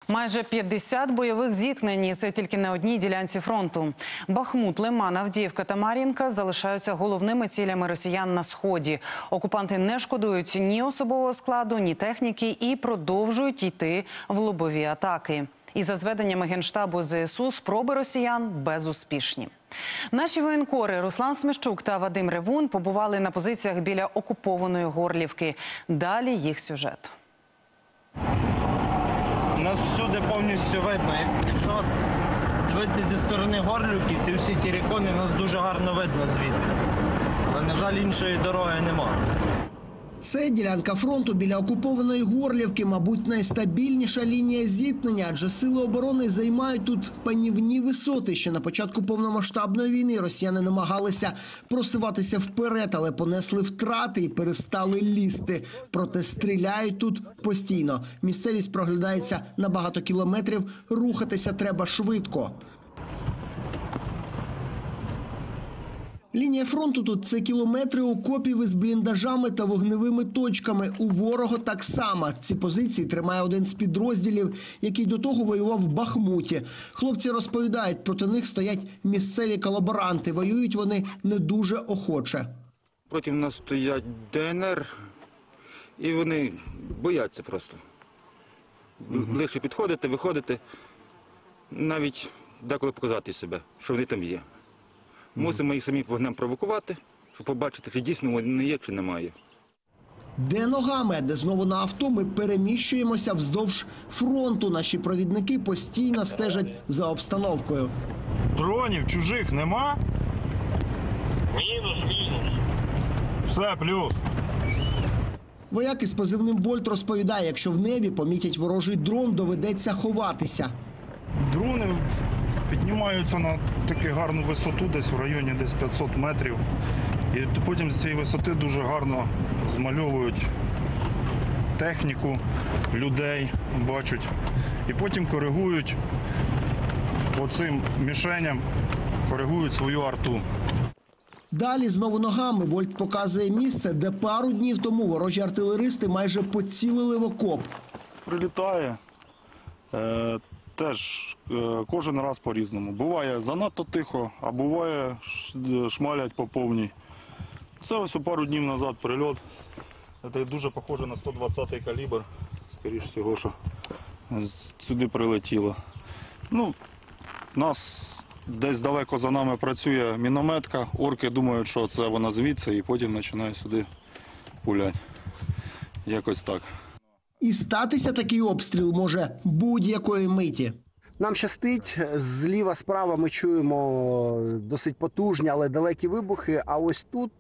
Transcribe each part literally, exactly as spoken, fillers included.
Майже п'ятдесят бойових зіткнень – це тільки на одній ділянці фронту. Бахмут, Лиман, Авдіївка та Мар'їнка залишаються головними цілями росіян на Сході. Окупанти не шкодують ні особового складу, ні техніки і продовжують йти в лобові атаки. І за зведеннями Генштабу ЗСУ спроби росіян безуспішні. Наші воєнкори Руслан Смещук та Вадим Ревун побували на позиціях біля окупованої Горлівки. Далі їх сюжет. У нас всюди повністю видно. Якщо дивитися зі сторони Горлівки, ці всі терикони нас дуже гарно видно звідси. Але, на жаль, іншої дороги немає. Це ділянка фронту біля окупованої Горлівки, мабуть, найстабільніша лінія зіткнення, адже сили оборони займають тут панівні висоти. Ще на початку повномасштабної війни росіяни намагалися просуватися вперед, але понесли втрати і перестали лізти. Проте стріляють тут постійно. Місцевість проглядається на багато кілометрів, рухатися треба швидко. Лінія фронту тут – це кілометри окопів із бліндажами та вогневими точками. У ворога так само. Ці позиції тримає один з підрозділів, який до того воював в Бахмуті. Хлопці розповідають, проти них стоять місцеві колаборанти. Воюють вони не дуже охоче. Проти нас стоять ДНР, і вони бояться просто. Ближче підходити, виходити, навіть деколи показати себе, що вони там є. Мусимо їх самі вогнем провокувати, щоб побачити, чи дійсно вони є, чи немає. Де ногами, а де знову на авто, ми переміщуємося вздовж фронту. Наші провідники постійно стежать за обстановкою. Дронів чужих нема? Мінус, мінус. Все, плюс. Вояк із позивним «Вольт» розповідає, якщо в небі помітять ворожий дрон, доведеться ховатися. Дрони піднімаються на таку гарну висоту, десь в районі десь п'ятсот метрів. І потім з цієї висоти дуже гарно змальовують техніку, людей, бачать. І потім коригують по цим мішеням, коригують свою арту. Далі знову ногами «Вольт» показує місце, де пару днів тому ворожі артилеристи майже поцілили в окоп. Прилітає. Е Теж кожен раз по-різному. Буває занадто тихо, а буває шмалять по повній. Це ось у пару днів назад прильот. Це дуже схоже на сто двадцятий калібр, скоріш всього, що сюди прилетіло. Ну, нас десь далеко за нами працює мінометка. Орки думають, що це вона звідси, і потім починає сюди пуляти. Якось так. І статися такий обстріл може будь-якої миті. Нам щастить, зліва, справа ми чуємо досить потужні, але далекі вибухи. А ось тут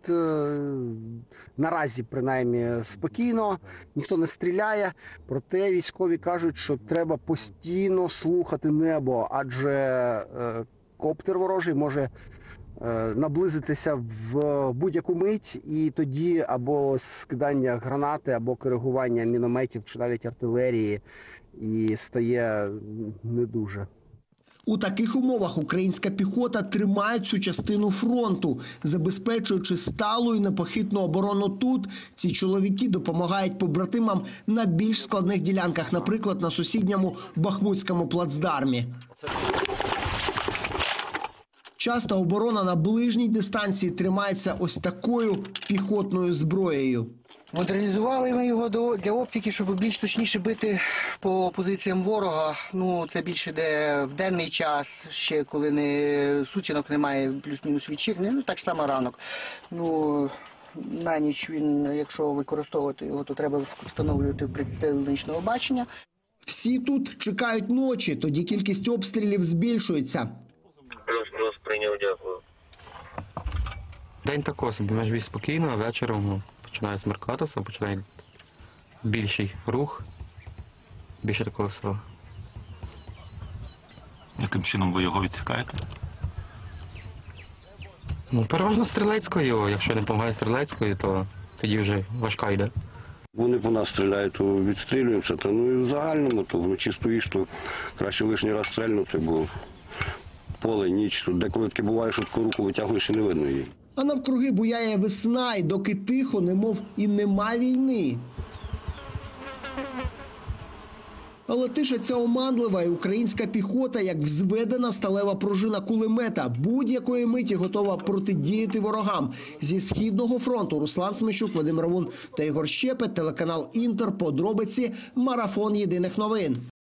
наразі, принаймні, спокійно, ніхто не стріляє. Проте військові кажуть, що треба постійно слухати небо, адже коптер ворожий може наблизитися в будь-яку мить, і тоді або скидання гранати, або коригування мінометів, чи навіть артилерії, і стає не дуже. У таких умовах українська піхота тримає цю частину фронту. Забезпечуючи сталу і непохитну оборону тут, ці чоловіки допомагають побратимам на більш складних ділянках, наприклад, на сусідньому Бахмутському плацдармі. Часто оборона на ближній дистанції тримається ось такою піхотною зброєю. Модернізували ми його для оптики, щоб більш точніше бити по позиціям ворога. Ну, це більше де в денний час, ще коли не сутінок немає, плюс-мінус вечірній, ну так само ранок. Ну, на ніч він, якщо використовувати його, то треба встановлювати приціл нічного бачення. Всі тут чекають ночі, тоді кількість обстрілів збільшується. Плюс-плюс, прийняв, дякую. День також собі, майже спокійно, а вечором ну, починає смеркатися, починає більший рух, більше такого всього. Яким чином ви його відсікаєте? Ну, переважно стрілецькою, якщо не допомагає стрілецькою, то тоді вже важка йде. Вони по нас стріляють, то відстрілюємося, то ну і в загальному, то вночі стоїш, то краще лишній раз стрельнути, бо поле, ніч, тут деколи таки буває, що таку руку витягуєш і не видно її. А навкруги буяє весна, і доки тихо, немов і нема війни. Але тиша ця оманлива, і українська піхота, як взведена сталева пружина кулемета, будь-якої миті готова протидіяти ворогам. Зі Східного фронту Руслан Смещук, Вадим Равун та Ігор Щепет, телеканал «Інтер», подробиці, марафон єдиних новин.